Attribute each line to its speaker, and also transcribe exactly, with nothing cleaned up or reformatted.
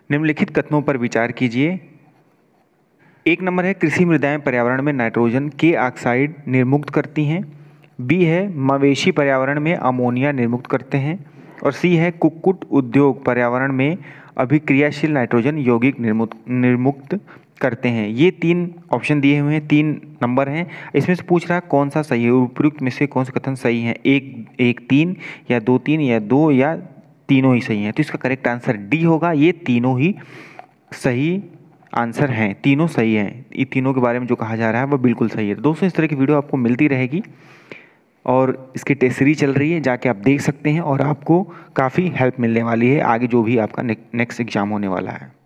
Speaker 1: निम्नलिखित कथनों पर विचार कीजिए। एक नंबर है कृषि मृदाएं पर्यावरण में नाइट्रोजन के ऑक्साइड निर्मुक्त करती हैं। बी है मवेशी पर्यावरण में अमोनिया निर्मुक्त करते हैं। और सी है कुक्कुट उद्योग पर्यावरण में अभिक्रियाशील नाइट्रोजन यौगिक निर्मुक्त निर्मुक्त करते हैं। ये तीन ऑप्शन दिए हुए हैं, तीन नंबर हैं। इसमें से पूछ रहा है कौन सा सही है, उपयुक्त में से कौन सा कथन सही है, एक एक तीन या दो तीन या दो या तीनों ही सही हैं। तो इसका करेक्ट आंसर डी होगा। ये तीनों ही सही आंसर हैं, तीनों सही हैं। ये तीनों के बारे में जो कहा जा रहा है वो बिल्कुल सही है। दोस्तों इस तरह की वीडियो आपको मिलती रहेगी और इसकी टेस्ट सीरीज चल रही है, जाके आप देख सकते हैं और आपको काफ़ी हेल्प मिलने वाली है आगे जो भी आपका नेक्स्ट एग्जाम होने वाला है।